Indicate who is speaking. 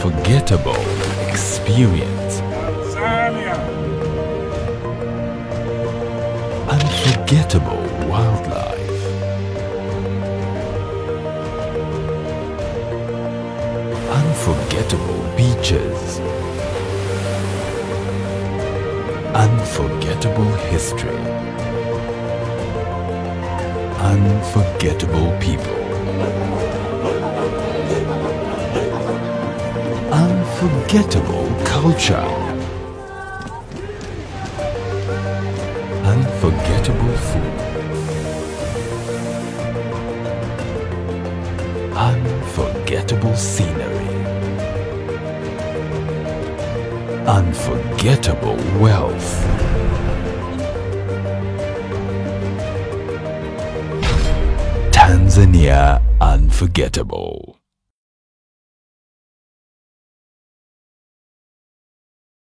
Speaker 1: unforgettable experience.
Speaker 2: Tanzania.
Speaker 1: Unforgettable wildlife. Unforgettable beaches. Unforgettable history. Unforgettable people. Unforgettable culture. Unforgettable food. Unforgettable scenery. Unforgettable wealth. Tanzania Unforgettable.